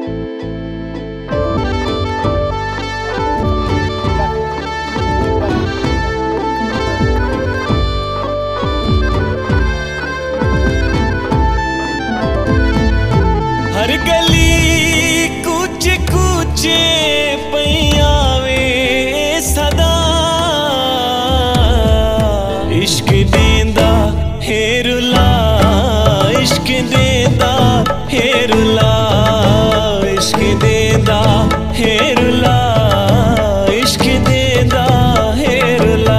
हर गली कूच कूचे पयावे सदा इश्क देंदा हेरुला इश्क देंदा हेरुला इश्क देंदा हेरुला इश्क देंदा हेरुला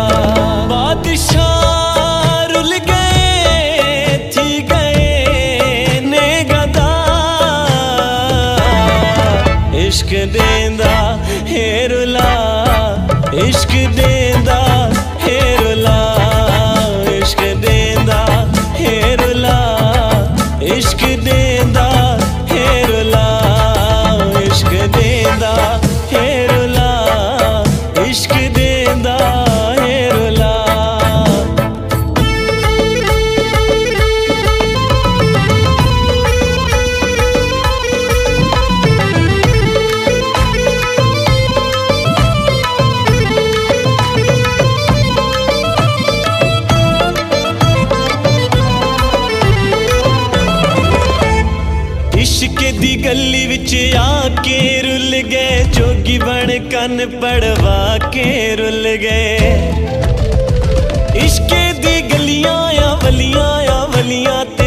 बादशाह रुल गए थी गए ने गदा इश्क देंदा हेरुला इश्क देंदा हेरुला इश्क देंदा हेरुला इश्क देंदा हेरुला इश्क देंदा हेरुला इश्क देंदा हेरुला। इश्क दी गली विच आके रुल गए जोगी बन कन पड़वा के रुल गए इश्क दी गलियां या वलियां